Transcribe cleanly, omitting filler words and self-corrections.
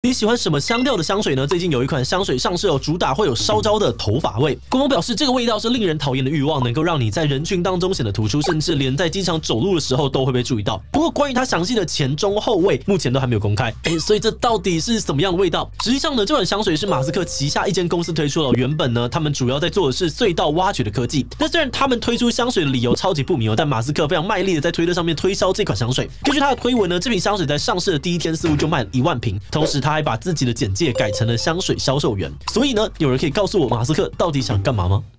你喜欢什么香调的香水呢？最近有一款香水上市主打会有烧焦的头发味。官方表示，这个味道是令人讨厌的欲望，能够让你在人群当中显得突出，甚至连在机场走路的时候都会被注意到。不过，关于它详细的前中后味，目前都还没有公开。所以这到底是什么样的味道？实际上呢，这款香水是马斯克旗下一间公司推出的。原本呢，他们主要在做的是隧道挖掘的科技。那虽然他们推出香水的理由超级不明但马斯克非常卖力的在推特上面推销这款香水。根据他的推文呢，这瓶香水在上市的第一天似乎就卖了1万瓶，同时他还把自己的简介改成了香水销售员。所以呢，有人可以告诉我马斯克到底想干嘛吗？